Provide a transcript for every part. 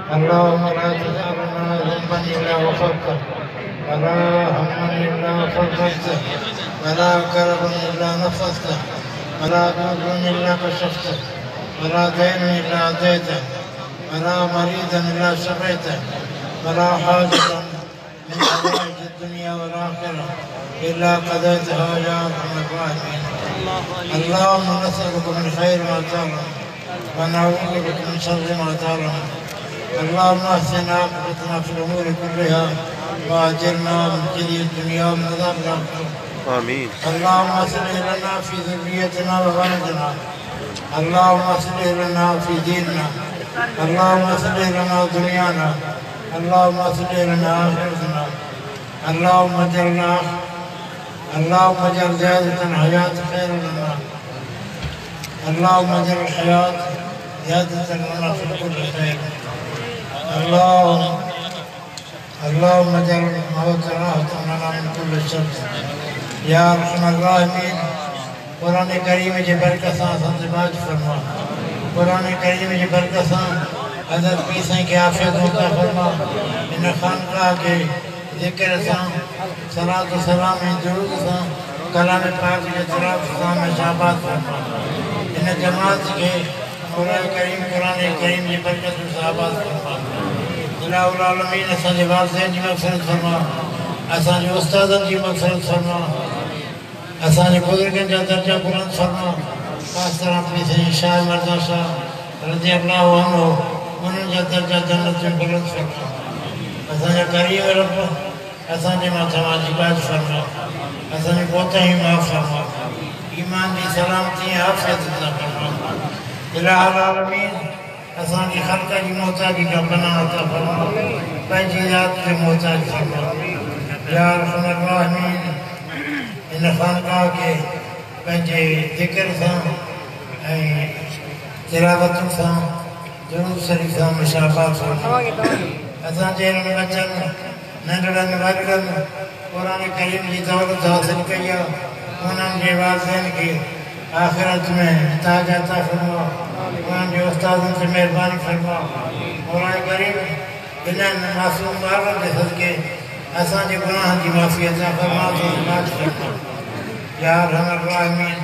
اللهم لا تدع لنا ذنبا إلا غفرته ولا هما إلا فرجته ولا كربا إلا نفضته ولا ضرا إلا كشفته ولا دين إلا أديته ولا مريضا إلا شفيته ولا حاجة من حوائج الدنيا والآخرة إلا قضيتها يا أرحم الراحمين. اللهم نسألك من خير ما تعلم ونعوذ بك من شر ما تعلم. اللهم احسن عاقبتنا في الأمور كلها وأجرنا من خزي الدنيا ومن عذاب الآخرة. آمين. اللهم اصلح لنا في ذريتنا وولدنا. اللهم اصلح لنا في ديننا. اللهم اصلح لنا دنيانا. اللهم اصلح لنا آخرتنا. اللهم اجعل زيادة الحياة خيرا لنا. اللهم اجعل الحياة زيادة لنا في كل خير. اللهم اجعل الموت راحة لنا من كل شر या रहमान कुरान करीम जी बरकत सां संजमाज फरमा। कुरान करीम जी बरकत सां हज़रत पीर साईं खे आफ़ियत अता फरमा। इन खानकाह के ज़िक्र सां सलात व सलाम ऐं दुरूद सां कलाम पाक जे तराफ़ सां शाबाद फरमा। इन जमात के कुरान करीम जी बरकत सां आबाद फरमा। इलाहुल आलमीन असांजे वारिसनि जी मग़फ़िरत फरमा। असांजे उस्तादनि जी मग़फ़िरत फरमा। असांजे बुज़ुर्गनि जा दर्जा बुलंद फरमा। ख़ासि तरह पीर साईं शाह मर्दा शाह रज़ियल्लाहु अन्हु उन्हनि जा दर्जा जन्नत में बुलंद फरमा। असांजा करीम रब असांजे मथां वाजिबात फरमा। असांजी कोताही माफ़ फरमा। ईमान जी सलामती आफ़ियत अता फरमा। इलाहुल आलमीन असांजी ख़ल्क़ जी मोहताजी खां पनाह अता फरमा। पंहिंजी ज़ात खे मोहताज फरमा। या रहमान राहिमीन इन खानकाह के पंहिंजे ज़िक्र सां ऐं तिलावत सां दुरूद शरीफ़ सां शाबाद फरमा। असांजे हिननि बचनि नंढड़नि वॾड़नि क़ुरान करीम जी दौलत हासिल कई आहे। उन्हनि जे वारिसनि खे आख़िरत में ताज अता फरमा। उन्हनि जे उस्तादनि ते महिरबानी फरमा। क़ुरान करीम इन्हनि मासूम ॿारनि जे सदिक़े असांजे गुनाहनि जी माफ़ी अता फरमा। या रहमान राहिमीन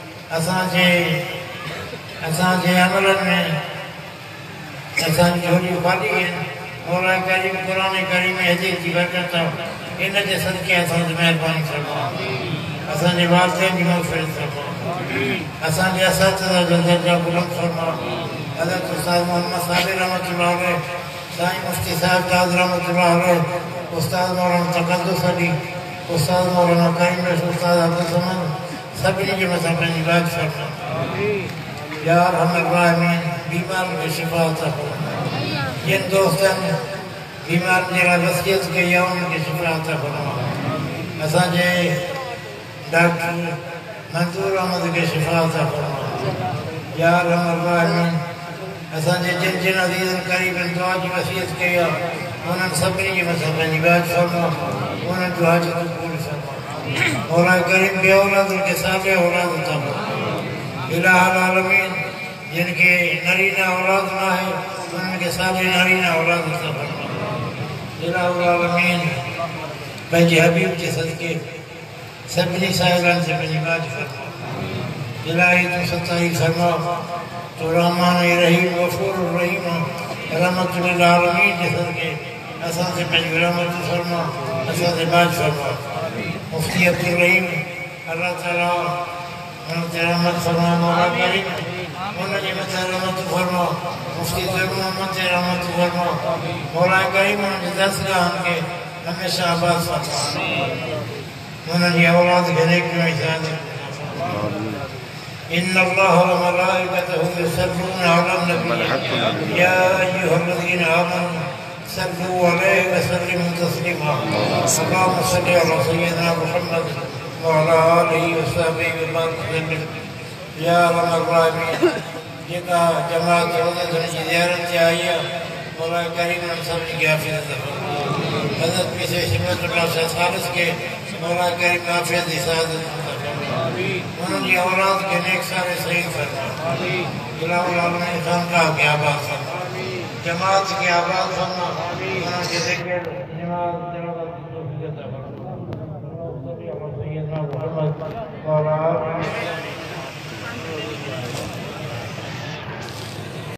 असांजे अमलनि में असांजी झोलियूं ख़ाली आहिनि। क़ुरान करीम हदीस जी बरकत इन जे सदिक़े असांजी महिरबानी फरमा। असांजे वारिसनि जी मग़फ़िरत फरमा। असांजे असातिज़ा जा दर्जा बुलंद फरमा। हज़रत उस्ताद मोहम्मद साबिर रहमतुल्लाह अलैह, साईं मुफ्ती साहिब दाद रहमतुल्लाह अलैह, उस्ताद मौलाना तक़द्दुस अली, उस्ताद मौलाना करीम उस्ताद अब्दुल समद सभिनी जे मथां पंहिंजी राज फरमा। या रहमान राहिमीन बीमारनि खे शिफ़ा अता फरमा। जिन दोस्तनि बीमारनि जे लाइ वसियत कई आहे उन्हनि खे शिफ़ा अता फरमा। असांजे डॉक्टर मंज़ूर अहमद खे शिफ़ा अता फरमा। या रहमान राहिमीन असांजे जिन अज़ीज़नि क़रीबनि दुआ जी वसियत कई आहे उन्हनि सभिनी जे मथां पंहिंजी राज फरमा। उन्हनि जूं हाजतूं पूरी फरमा। मौला करीम खे औलादनि खे साले औलाद अता फरमा। इलाहुल आलमीन जिन खे नरीना औलाद न आहे उन्हनि खे साले नरीना औलाद अता फरमा। इलाहुल आलमीन पंहिंजे हबीब जे सदिक़े सभिनी साहिबनि से पंहिंजी राज फरमा। इलाही तूं सताई फरमा। तो रहमान रहीम गफूर रहीम रहमतुल लिल आलमीन जे सदिक़े असां ते पंहिंजी रहमत फरमा। असां ते बाज फरमा। मुफ्ती अब्दुल रहीम अल्लाह ताला उन ते रहमत फरमा। मौला करीम उन जे मथां रहमत फरमा। मुफ्ती ज़रूर मोहम्मद ते रहमत फरमा। मौला करीम उन जे दरसगाहनि खे हमेशा आबाद फरमा। उन्हनि जी औलाद खे नेकियूं ऐं सआदत إن الله وملائكته يصلون على النبي يا أيها الذين آمنوا صلوا عليه وسلموا تسليما. اللهم صل على سيدنا محمد وعلى آله وصحبه وسلم. या रहमान राहिमीन जेका जमात रोज़नि जी ज़ियारत ते आई आहे मौला करीम उन्हनि सभिनी खे आफ़ियत अता फरमा। हज़रत पीर हिम्मतुल्लाह शाह सालिस खे मौला करीम आफ़ियत जी सआदत अता फरमा। उन्हनि जी औलाद खे नेक साले सही फरमा। इलाहुल आलमीन खानकाह खे आबाद फरमा। जमात की आवाज़ फरमा, उनके ज़िक्र नमाज तिलावत तौफीक अता फरमा।